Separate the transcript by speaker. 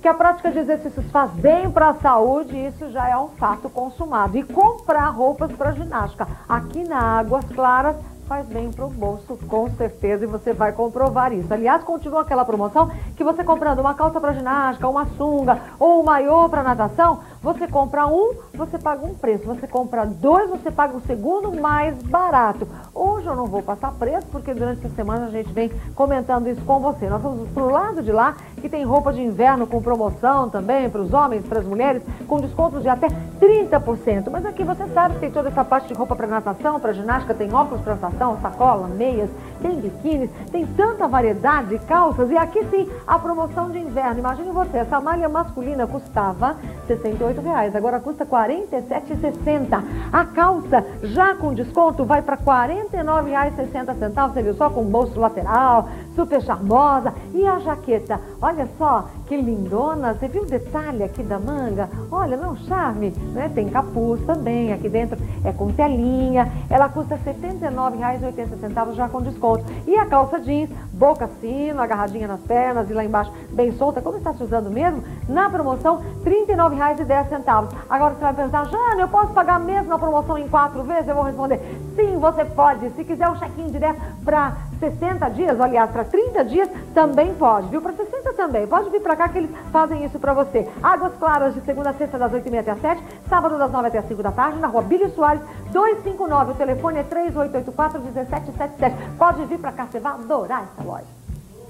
Speaker 1: que a prática de exercícios faz bem para a saúde, isso já é um fato consumado. E comprar roupas para ginástica aqui na Águas Claras faz bem para o bolso, com certeza, e você vai comprovar isso. Aliás, continua aquela promoção que você comprando uma calça para ginástica, uma sunga ou um maiô para natação, você compra um, você paga um preço. Você compra dois, você paga o segundo mais barato. Hoje eu não vou passar preço, porque durante essa semana a gente vem comentando isso com você. Nós vamos pro lado de lá, que tem roupa de inverno com promoção também, para os homens, para as mulheres, com descontos de até 30%. Mas aqui você sabe que tem toda essa parte de roupa para natação, para ginástica, tem óculos para natação, sacola, meias, tem biquínis, tem tanta variedade de calças. E aqui sim, a promoção de inverno. Imagine você, essa malha masculina custava R$ 68,00, agora custa R$ 47,60. A calça, já com desconto, vai para R$ 49,60. Você viu só, com bolso lateral, super charmosa. E a jaqueta, olha só que lindona. Você viu o detalhe aqui da manga? Olha, não charme, né? Tem capuz também, aqui dentro é com telinha. Ela custa R$ 79,80 já com desconto. E a calça jeans, boca sino, agarradinha nas pernas e lá embaixo bem solta, como está se usando mesmo, na promoção R$ 39,10. Agora você vai pensar, Jane, eu posso pagar mesmo na promoção em 4 vezes? Eu vou responder, sim, você pode. Se quiser um check-in direto para 60 dias, aliás, para 30 dias, também pode, viu? Para 60 também. Pode vir para cá que eles fazem isso para você. Águas Claras, de segunda a sexta, das 8h30 até as 7, sábado das 9 até as 5 da tarde, na rua Bílio Soares, 259. O telefone é 3884-1777. Pode vir para cá, você vai adorar essa loja.